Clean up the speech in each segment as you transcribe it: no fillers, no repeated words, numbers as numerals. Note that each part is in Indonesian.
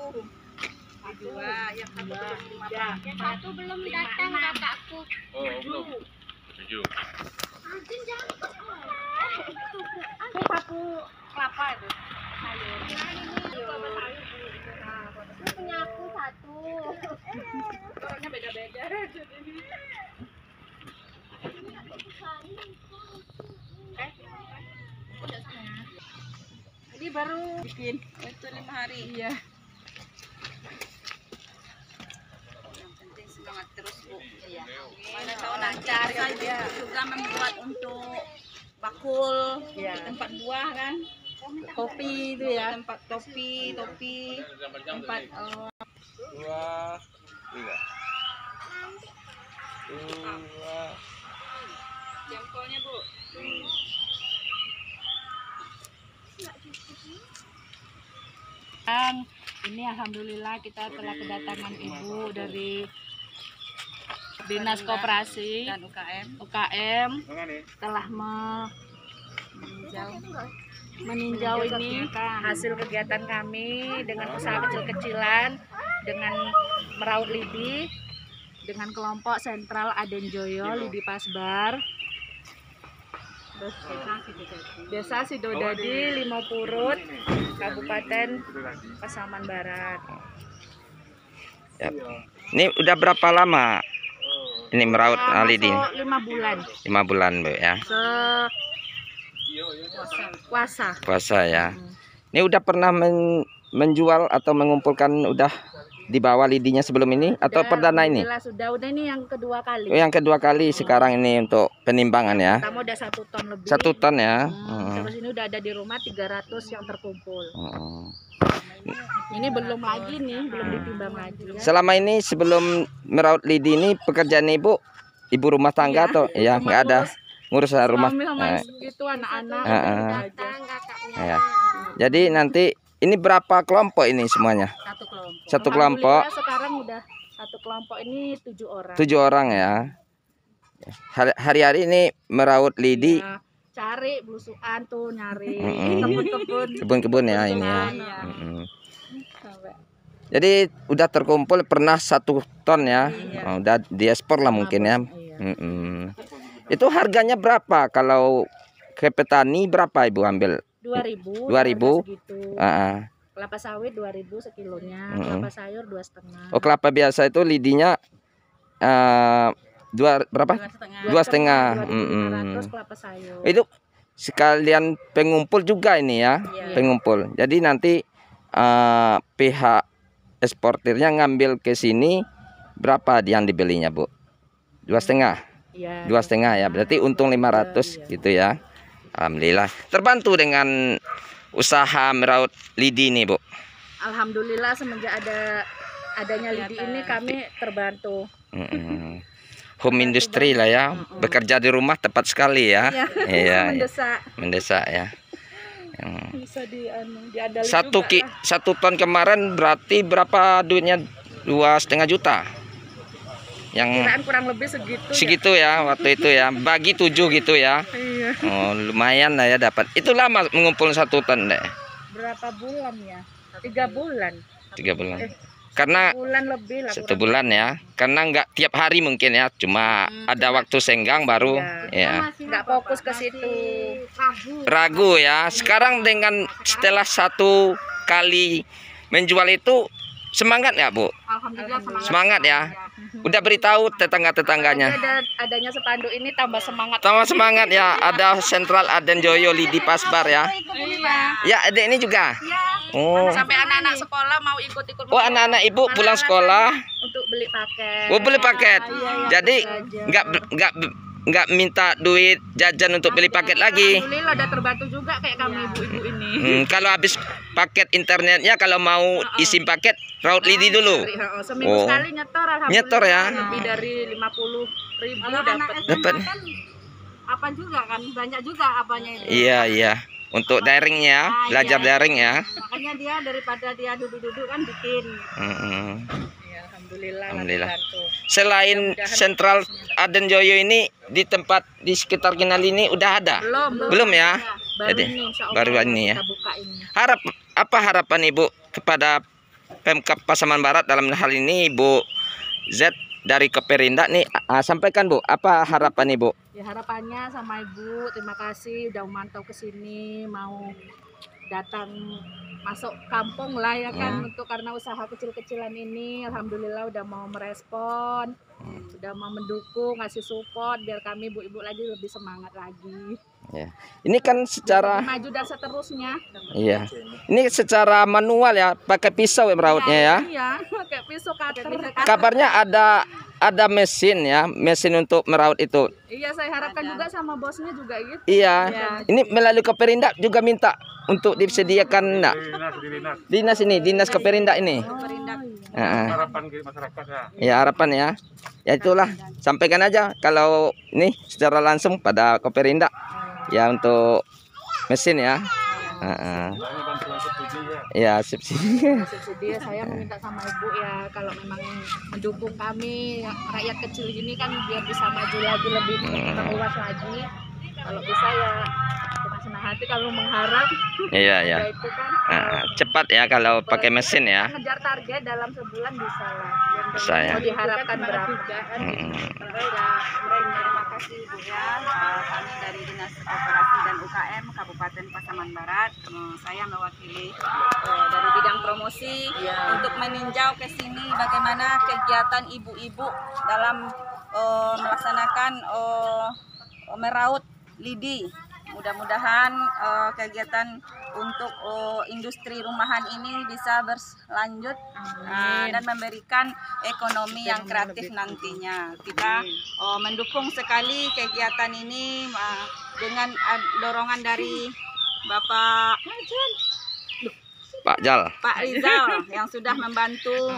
Dua, yang satu belum Yang satu belum datang kakakku. Oh, belum. 7. Itu sapu kelapa itu. sayur. Itu punya aku satu. Orangnya beda-beda. Ini baru bikin itu 5 hari. Iya. Yang penting semangat terus, Bu. Iya. Mana tahu lancar saja. Juga membuat untuk bakul di tempat buah kan. Topi itu ya. Tempat topi, tempat 2, 3. 2. jempolnya, Bu. Ini alhamdulillah kita telah kedatangan ibu dari Dinas Koperasi Dan UKM telah meninjau ini hasil kegiatan kami dengan usaha kecil-kecilan dengan meraut lidi dengan kelompok sentral Aden Joyo Lidi Pasbar Desa Sidodadi, Limau Purut, Kabupaten Pasaman Barat. Ya. Ini udah berapa lama ini meraut lidi? 5 bulan. 5 bulan, Bu ya. Puasa ya. Ini udah pernah menjual atau mengumpulkan udah dibawa lidinya sebelum ini atau perdana ini? Sudah ini yang kedua kali. Oh, yang kedua kali sekarang ini untuk penimbangan ya. Pertama udah 1 ton lebih. 1 ton ya. Terus ini udah ada di rumah 300 yang terkumpul. Ini belum lagi nih, belum ditimbang lagi. Ya. Selama ini sebelum meraut lidi ini pekerjaan ibu rumah tangga atau ya nggak ada ngurus rumah. Itu anak-anak. Ya. Jadi nanti ini berapa kelompok ini semuanya? Satu kelompok. Sekarang udah 1 kelompok ini 7 orang. 7 orang ya. Hari-hari ini meraut lidi. Ya, cari belusuan tuh nyari kebun-kebun ya ini ya. Jadi udah terkumpul pernah 1 ton ya. Oh, udah diekspor lah mungkin ya. Itu harganya berapa kalau ke petani berapa ibu ambil? 2.000. 2.000. Kelapa sawit 2.000 sekilonya, kelapa sayur 2,5. Oh, kelapa biasa itu lidinya berapa? 2,5. 2.500 kelapa sayur. Itu sekalian pengumpul juga ini ya, pengumpul. Jadi nanti pihak eksportirnya ngambil ke sini berapa yang dibelinya, Bu? 2,5. Iya. 2,5 ya. Berarti untung 500 gitu ya. Alhamdulillah. Terbantu dengan usaha meraut lidi nih, Bu. Alhamdulillah semenjak adanya lidi ini kami terbantu. Home industry lah ya. Bekerja di rumah tepat sekali ya. Iya. Mendesak ya. Bisa diandalkan. 1 ton kemarin berarti berapa duitnya? 2,5 juta. Yang kurang lebih segitu. Segitu ya waktu itu ya. Bagi 7 gitu ya. Iya. Oh, lumayan lah ya dapat. Itu lama mengumpul 1 ton deh. Berapa bulan ya? 3 bulan. 3 bulan. Karena 1 bulan lebih lah. 1 bulan ya. Karena nggak tiap hari mungkin ya. Cuma ada waktu senggang baru ya. Nggak fokus ke situ. Ragu ya. Sekarang dengan setelah 1 kali menjual itu semangat nggak, Bu? Alhamdulillah Semangat ya. Udah beritahu tetangga-tetangganya. Adanya spanduk ini tambah semangat. Tambah semangat ya. Ada sentral Aden Joyo Lidi Pasbar ya. Ya, adek ini juga. Oh. Sampai anak-anak sekolah mau ikut-ikut. Oh, anak-anak ibu pulang sekolah untuk beli paket. Oh, beli paket. Jadi nggak minta duit jajan untuk beli paket lagi. Alhamdulillah udah terbantu juga kayak kami ibu-ibu ini. Kalau habis paket internetnya kalau mau isi paket raut lidi dulu. Seminggu sekali nyetor, alhamdulillah. Nyetor ya. Lebih dari 50.000 dapat. Apa juga kan banyak juga apanya itu. Iya. Untuk daringnya, belajar daring ya. Makanya dia daripada dia duduk-duduk kan bikin. Alhamdulillah. Selain sentral Aden Joyo ini di tempat di sekitar Kinal ini udah ada? Belum ya? Baru Jadi ini, baru ini ya. Kita buka ini. Apa harapan Ibu kepada Pemkab Pasaman Barat dalam hal ini Bu Z dari Keperindak nih, sampaikan Bu, apa harapan Ibu? Ya harapannya sama Ibu, terima kasih udah memantau ke sini, mau datang masuk kampung lah ya kan, untuk karena usaha kecil-kecilan ini. Alhamdulillah udah mau merespon, sudah mau mendukung, ngasih support biar kami ibu-ibu lagi lebih semangat lagi. Ya. Ini kan secara maju dan seterusnya. Iya. Ini secara manual ya, pakai pisau ya merautnya ya. Iya, pakai pisau cutter. Kabarnya ada mesin ya, mesin untuk meraut itu. Iya, saya harapkan juga sama bosnya juga gitu. Iya. Ini melalui Keperindak juga minta untuk disediakan enggak? Dinas ini, Dinas Keperindak ini. Harapan ke masyarakat ya. Ya harapan ya. Ya itulah, sampaikan aja kalau ini secara langsung pada Keperindak ya untuk mesin ya. Ya subsidi. Subsidi saya meminta sama Ibu ya, kalau memang mendukung kami rakyat kecil gini kan biar bisa maju lagi, lebih luas lagi. Kalau bisa ya kita senang hati, kalau mengharap Iya ya. ya itu kan Cepat ya kalau pakai mesin ya. ngejar target dalam sebulan bisa lah. Bisa ya. Mau diharapkan berapa? Terima kasih Bu ya. Kami dari Dinas Operasi dan UKM Kabupaten Pasaman Barat, saya mewakili dari bidang promosi untuk meninjau ke sini bagaimana kegiatan ibu-ibu dalam melaksanakan meraut lidi. Mudah-mudahan kegiatan untuk industri rumahan ini bisa berlanjut dan memberikan ekonomi yang kreatif nantinya. Kita mendukung sekali kegiatan ini dengan dorongan dari Bapak Pak Rizal yang sudah membantu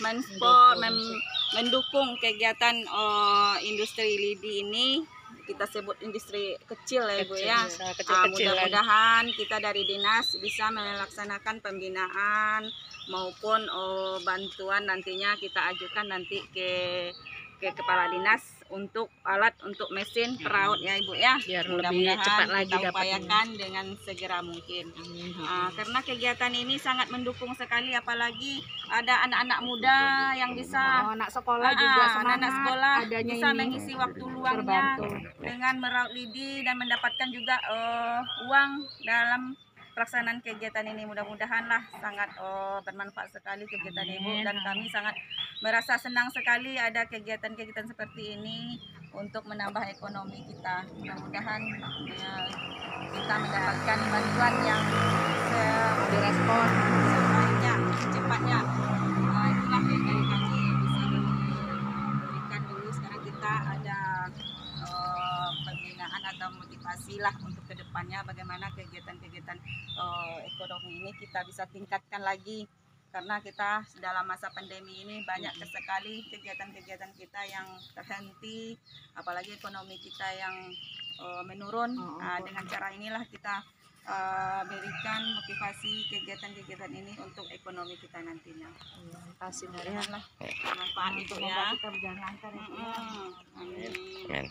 mendukung kegiatan industri lidi ini. Kita sebut industri kecil ya Ibu ya. Mudah-mudahan kita dari dinas bisa melaksanakan pembinaan maupun bantuan nantinya kita ajukan nanti ke kepala dinas untuk alat untuk mesin peraut ya Ibu ya. Biar lebih cepat lagi kita dapatnya. upayakan dengan segera mungkin. Karena kegiatan ini sangat mendukung sekali, apalagi ada anak-anak muda yang bisa anak sekolah juga semangat, anak sekolah adanya bisa ini mengisi waktu luangnya terbantu. dengan meraut lidi dan mendapatkan juga uang dalam pelaksanaan kegiatan ini. Mudah-mudahan lah sangat bermanfaat sekali kegiatan Ibu, dan kami sangat merasa senang sekali ada kegiatan-kegiatan seperti ini untuk menambah ekonomi kita. Mudah-mudahan kita mendapatkan bantuan yang direspon sebaiknya, secepatnya. Itulah yang dari kami bisa diberikan dulu. Sekarang kita ada pembinaan atau motivasi lah untuk kedepannya bagaimana kegiatan-kegiatan ekonomi ini kita bisa tingkatkan lagi, karena kita dalam masa pandemi ini banyak sekali kegiatan-kegiatan kita yang terhenti, apalagi ekonomi kita yang menurun. Dengan cara inilah kita berikan motivasi kegiatan-kegiatan ini untuk ekonomi kita nantinya. Kasih Mudah-mudahan manfaat itu ya. kita berjalan lancar ya. Amin.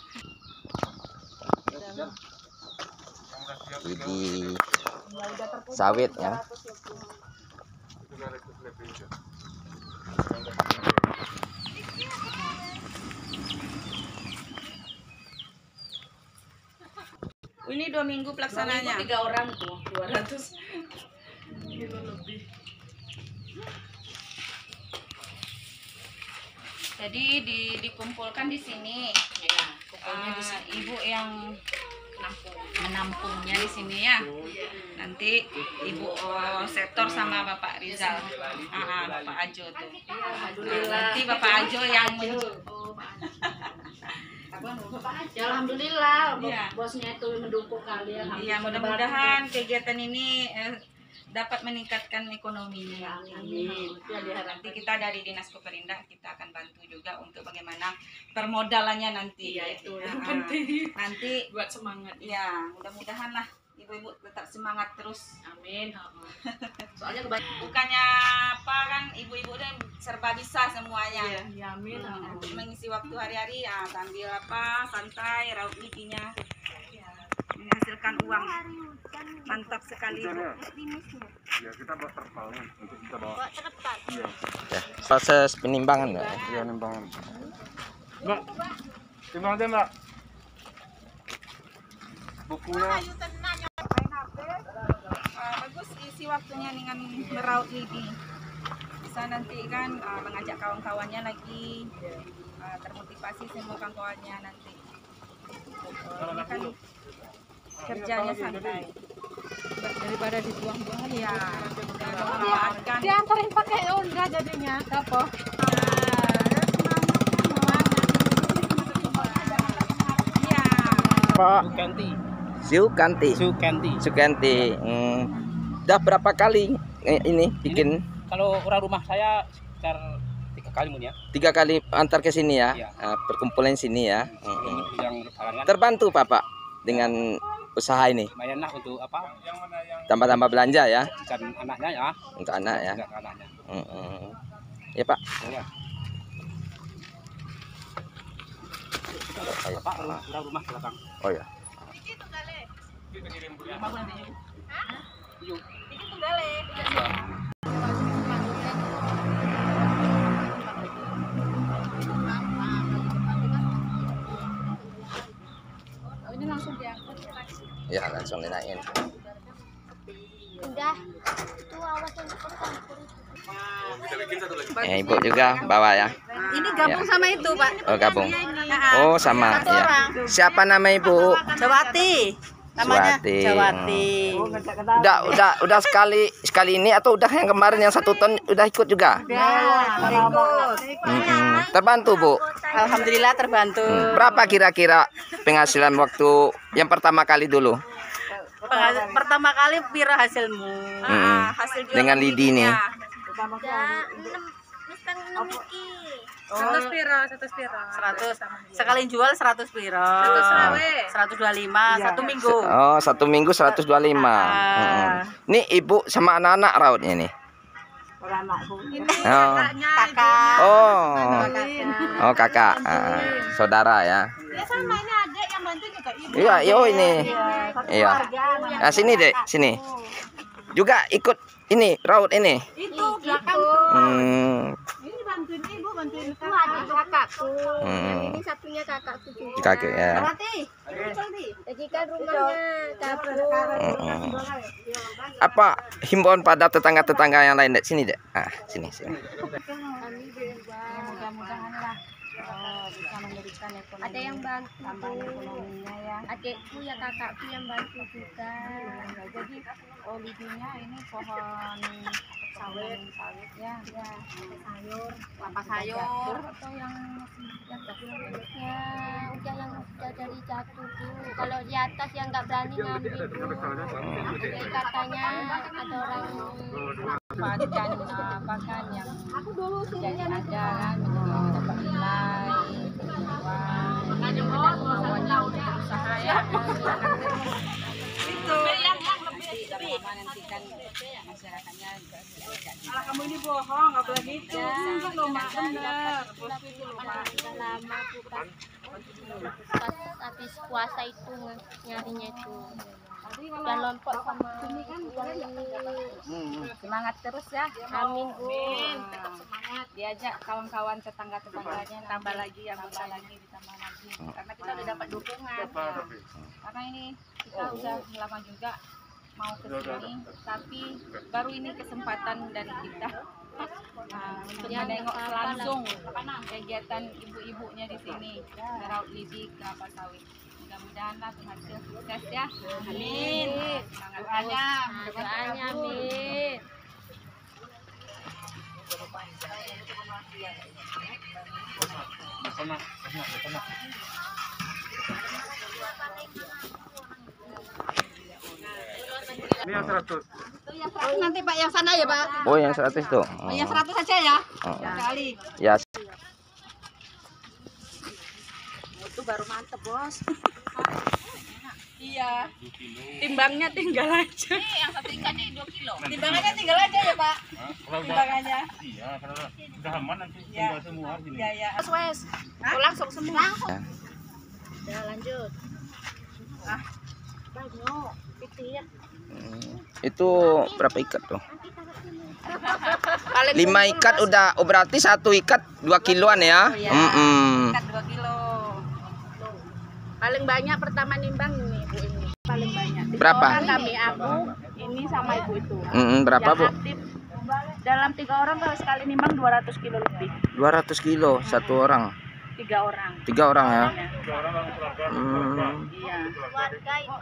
Ini sawit ya. Ini 2 minggu pelaksananya. 3 orang tuh 200 kilo lebih. Jadi dikumpulkan di sini. Ya, pokoknya di sini. Ibu yang menampungnya di sini ya. Nanti Ibu setor sama Bapak Rizal. Bapak Ajo tuh. Nanti Bapak Ajo yang Ya alhamdulillah, Iya. bosnya itu mendukung kalian. Iya, mudah-mudahan kegiatan ini dapat meningkatkan ekonominya. Amin. Nanti kita dari Dinas Keperindak kita akan bantu juga untuk bagaimana permodalannya nanti. Iya, itu yang penting. Nanti Buat semangat. ya mudah-mudahan lah ibu-ibu tetap semangat terus. Amin. Soalnya kebanyakan. Bukannya apa kan, ibu-ibu udah serba bisa semuanya. Ya, amin. Untuk mengisi waktu hari-hari ya sambil apa santai raut lidinya, menghasilkan mendapatkan uang. Mantap sekali, Bu. Ya, kita bawa terpal untuk kita bawa. Iya. Ya, proses penimbangan Mbak. Iya, nimbangan. Mbak, timbang aja, Mbak. Bukunya. Bagus isi waktunya dengan meraut lidi. Bisa nanti kan mengajak kawan-kawannya lagi, termotivasi semua kawan-kawannya nanti. Ini kan kerjanya santai daripada dibuang-buang ya. Memanfaatkan. Diantarin pakai Honda jadinya. Apa? Iya. Pak Sukanti. Sukanti. Udah berapa kali ini bikin? Kalau orang rumah saya sekitar 3 kali mungkin ya. 3 kali antar ke sini ya. Iya. Perkumpulan sini ya. Yang halangan Terbantu Bapak dengan usaha ini. lumayan lah untuk apa? Tambah-tambah belanja ya Dan anaknya ya. untuk anak ya. Untuk anaknya. Ya Pak. Ya. Ayo. Pak, orang rumah belakang. Oh ya. Ini langsung diangkut. Ya langsung dinaikin. Udah. Itu awas yang tercampur. Ibu juga bawa ya. Ini gabung sama itu, Pak. Oh gabung. Oh sama ya. Siapa nama Ibu? Jawati. Namanya Suwati. Jawati. Udah sekali ini atau udah yang kemarin yang 1 ton udah ikut juga? Ikut. Terbantu Bu. Alhamdulillah terbantu. Berapa kira-kira penghasilan waktu yang pertama kali dulu? Pertama kali pira hasilmu? Hasil jual Dengan lidi nih. Ya, 6 iki. 100 piro? 100. Sekali jual 100 piro? 125 1 minggu. Oh 1 minggu 125. Nih Ibu sama anak-anak rautnya nih. Oh. Kakak. Oh kakak. Saudara ya. Ya sama ini adik yang bantu juga ibu. Iya, ini. Iya. Nah, sini, Dek, sini. Juga ikut ini, raut ini. Itu belakang. Ini bantuin ibu, bantuin Itu adik kakakku. Ini satunya kakakku juga. Kakek ya. Jadi kan rumahnya dapur. Apa himbauan pada tetangga-tetangga yang lain, Dek? Sini, Dek. Ah, sini. Mudah-mudahan lah bisa memberikan ekonomi. Ada yang bantu. Tambahan ekonominya ya. Adikku ya kakakku yang bantu juga. Jadi lidinya ini pohon sawit ya. Sayur, kelapa sayur atau yang Ya, udah yang udah dari jatuh Bu. Kalau di atas yang nggak berani ngambil Bu. Jadi katanya ada orang manfaatkan apa kan yang jadi ada kan dapat nilai uang usaha ya itu lama nanti kan masyarakatnya kamu ini bohong nggak boleh gitu loh mak bener udah lama Bu pas habis puasa itu nyarinya itu. Dan lompok sama semangat terus ya. Amin Bu. Tetap semangat, diajak kawan-kawan tetangga-tetangganya tambah lagi ditambah lagi karena kita udah dapat dukungan ya. Karena ini kita udah lama juga mau ke sini tapi baru ini kesempatan dari kita untuk menengok langsung kegiatan ibu-ibunya di sini meraut lidi kelapa sawit. Mudah-mudahan lah berhasil sukses ya. Amin. Doanya, Amin. Ini yang 100. nanti Pak yang sana ya Pak. Oh, yang 100 tuh. Yang 100 saja ya. Oh. Sekali. Ya. Itu baru mantep bos. Iya. Timbangnya tinggal aja. Yang satu ikannya 2 kilo. Timbangannya tinggal aja ya Pak. Timbangannya. Iya, kalau udah aman nanti tinggal semua sini. Iya ya. Wes. Langsung semua. Langsung. Udah lanjut. Banyak, pitir. Itu berapa ikat tuh? 5 ikat udah, oh berarti 1 ikat 2 kiloan ya? Iya. Ikat 2 kilo. Paling banyak pertama nimbang ini ibu ini. Paling banyak. 3 Berapa? orang kami, aku, ini sama ibu itu. Berapa Yang Bu? aktif dalam 3 orang kalau sekali nimbang 200 kilo lebih. 200 kilo 1 orang. 3 orang. 3 orang ya? Iya. Keluarga itu.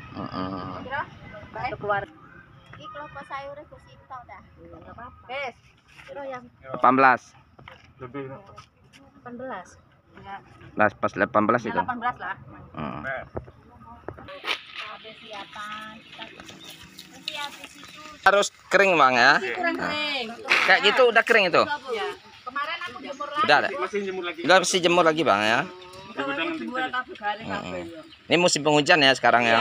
Satu keluarga. Ini kelapa sayurnya ku sintau dah. Bes. Kira yang 18. Lebih. 18. Nah, pas 18 itu. 18 lah. Harus kering Bang ya? Kurang kering. Kayak gitu udah kering itu? Iya. Kemarin aku jemur lagi. Udah ada? Masih jemur lagi. Udah mesti jemur lagi Bang ya? Ini musim penghujan ya sekarang ya?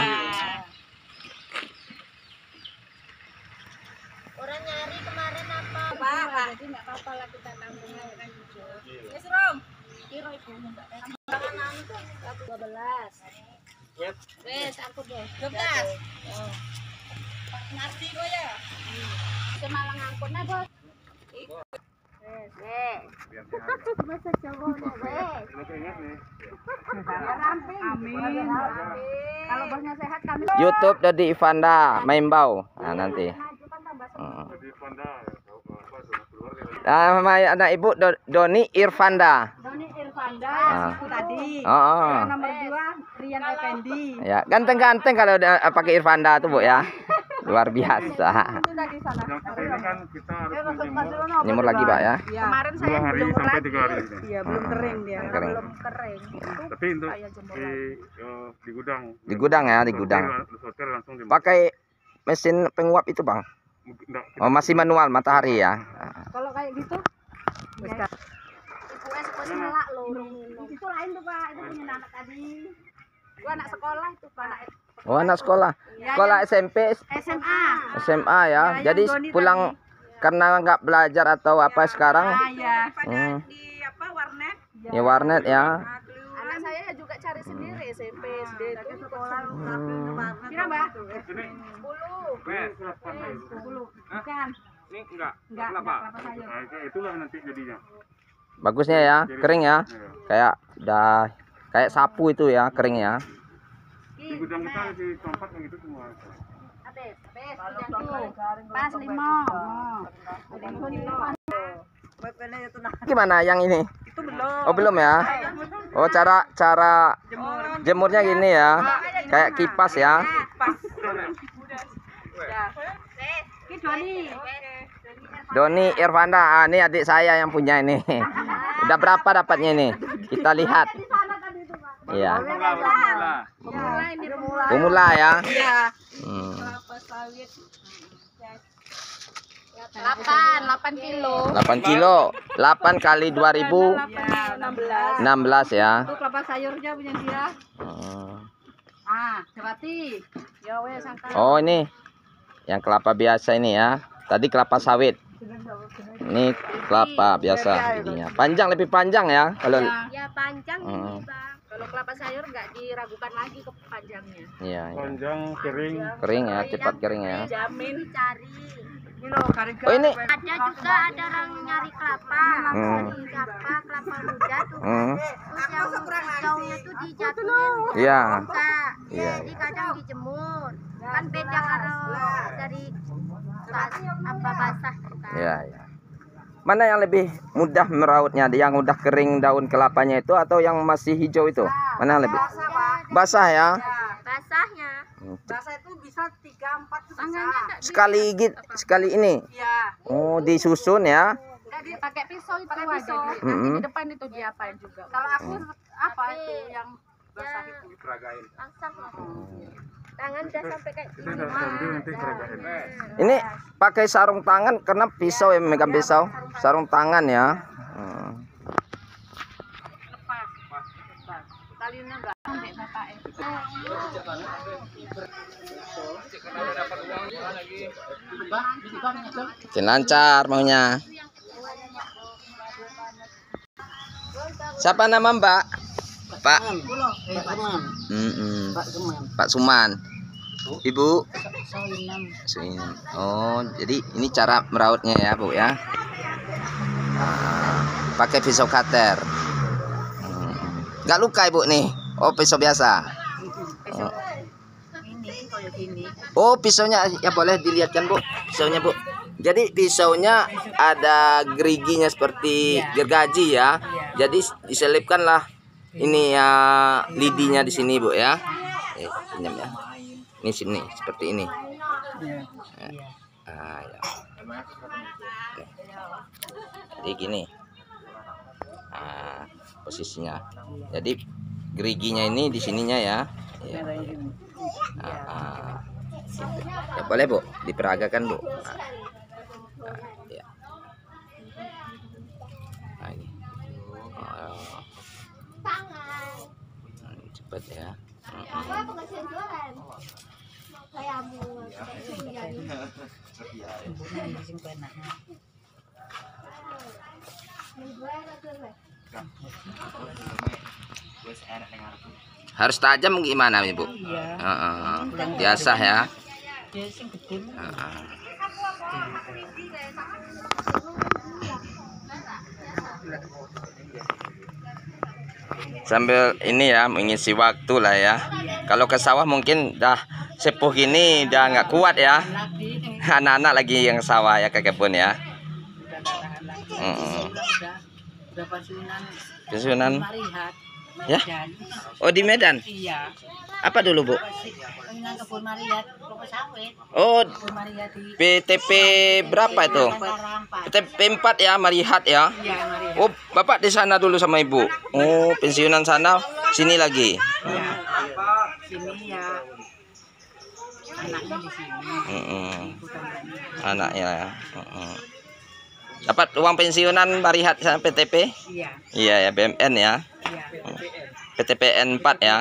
orang nyari kemarin apa? Jadi enggak apa-apa lah kita tampung aja kan hijau. Yes, Rom. Kira ibu enggak. 12. Wes, aku deh. 12. Ngerti kok ya. Semalang angkutnya, Bos. Masa Jawa wes. Amin. Kalau bosnya sehat kami YouTube Dodi Ivanda Maimbau. Nah nanti. Jadi Panda Nama anak ibu Doni Irfanda. Doni Irfanda, Ah. aku tadi. Oh, Nomor 2 Rian Effendi. ya ganteng-ganteng kalau udah pakai Irfanda tuh Bu ya. Luar biasa. Itu tadi sana. yang seperti ini kan kita harus menjemur Nyemur lagi Pak ya. Iya. kemarin 2 saya hari jemur sampai lagi. 3 hari ini. Iya, belum kering dia. Kering. Belum kering. Itu Tapi untuk saya jemur di, di gudang. Di gudang ya, di gudang. Sortir langsung di. Pakai mesin penguap itu Bang. Enggak, Oh masih manual matahari ya. Kalau kayak gitu ibu es kok melak loh. itu lain tuh Pak, itu punya anak tadi. Gua anak sekolah itu anak Oh anak sekolah. Sekolah SMP, SMA. SMA ya. Jadi pulang karena nggak belajar atau apa sekarang. Iya. Hmm. Apa warnet? Ya warnet ya. anak saya juga cari sendiri SMP SD itu Sekolah kira Mbak? Ini 10. Bukan. ini enggak. Enggak kelapa sayur. Nah, itulah nanti jadinya. Bagusnya ya, kering ya. Kayak udah kayak sapu itu ya, kering ya. Di gudang kita di tempat yang itu semua. Pas 5. Gimana yang ini? Itu belum. Oh belum ya? Oh cara jemurnya gini ya, kayak kipas ya. Ini Doni. Doni Irfanda, ini adik saya yang punya ini. Udah berapa dapatnya ini? Kita lihat. Iya. Pemula ya. Iya. 8 kilo. 8 kilo. 8 kali 2000. 16 ya. Itu kelapa sayurnya punya dia. Berarti. Ya wes angkat. Oh ini yang kelapa biasa ini ya. Tadi kelapa sawit. Ini kelapa biasa jadinya. Panjang, lebih panjang ya kalau. Ya panjang ini, Bang. Kalau kelapa sayur nggak diragukan lagi ke panjangnya. Iya, iya. Panjang, kering. Kering ya, cepat kering ya. Jamin Cari. Oh ini. Ada juga ada orang nyari kelapa. Dari kelapa muda tuh. Terus yang hijaunya tuh dijatuhin. Iya. Enggak. Iya. Jadi kadang dijemur. Kan beda kalau dari apa basah tuh kan. Iya, iya. Mana yang lebih mudah merautnya? Yang udah kering daun kelapanya itu atau yang masih hijau itu? Mana yang lebih? Basah ya. Basahnya. Basah itu bisa 3-4 tuh Tangannya bisa. enggak Sekali ini. Iya. Oh, disusun ya. nggak dia pakai pisau itu Pakai aja. pisau. Nanti di depan itu diapain juga. Kalau aku apa itu yang basah itu? basah. Tangan udah sampai kayak Kita udah sambil nanti seragain. Ini pakai sarung tangan karena pisau yang megang pisau. Sarung tangan ya. Talinya enggak ambil bapak Lancar maunya. Siapa nama Mbak? Pak. Pak Suman. Ibu? Oh, jadi ini cara merautnya ya, Bu ya. Pakai pisau cutter. Nggak luka, Ibu nih? Oh, pisau biasa. Oh, pisaunya ya boleh dilihatkan, Bu. Pisaunya, Bu. Jadi pisaunya ada geriginya seperti gergaji ya. Jadi diselipkanlah ini ya lidinya di sini, Bu ya. Pinjam ya. Ini sini seperti ini. Ya. Jadi gini. Posisinya. Jadi geriginya ini di sininya ya. Ya. Ya boleh, Bu, diperagakan, Bu. Ya. Nah, ini. Cepat ya. Harus tajam gimana, Ibu? Biasa ya. Sambil ini ya mengisi waktu lah ya. Kalau ke sawah mungkin dah sepuh gini dah nggak kuat ya. Anak-anak lagi yang sawah ya, ke kebun ya. Pensiunan ya. Oh, di Medan. Iya. Apa dulu, Bu? Kebun Mariat, sawit. Oh, PTP berapa itu? PTP 4 ya, Marihat ya. Iya, Mariat. Oh, Bapak di sana dulu sama Ibu. Oh, pensiunan sana, sini lagi. Iya. Sini ya. Anaknya di sini. Anaknya ya. Dapat uang pensiunan Marihat sama PTP? Iya. Iya ya, BMN ya. Iya. PTPN 4 ya.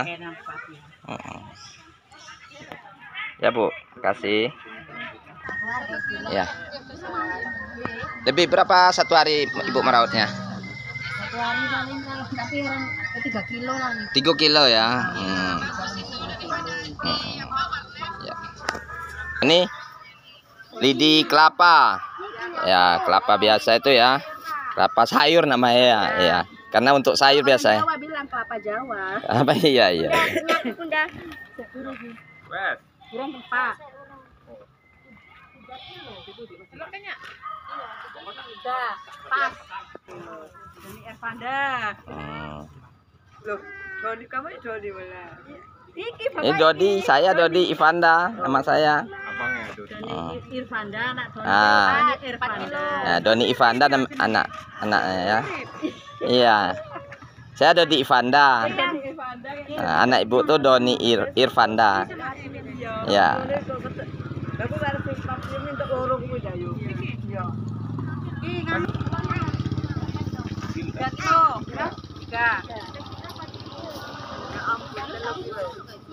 Ya, Bu, kasih. Ya. Lebih berapa satu hari Ibu merautnya? Satu hari paling tapi orang 3 kilo lah. 3 kilo ya. Ya. Ini lidi kelapa. Ya, kelapa biasa itu ya. Kelapa sayur namanya ya. Ya. Karena untuk sayur biasa ya. Jawa bilang kelapa Jawa. Apa iya iya. Bunda. Burung tempat. Udah, pas. Ini Ervanda. Loh, Dodi kamu Dodi mana? Ini Dodi, saya Dodi Ivanda, nama saya. Abangnya Dodi. Irvanda, anak Dodi. Ah. Irvanda. Nah, Doni Ivanda dan anak-anaknya ya. Iya. Saya Dodi Ivanda. Nah, anak Ibu tuh Doni Irvanda. Ya. Tiga.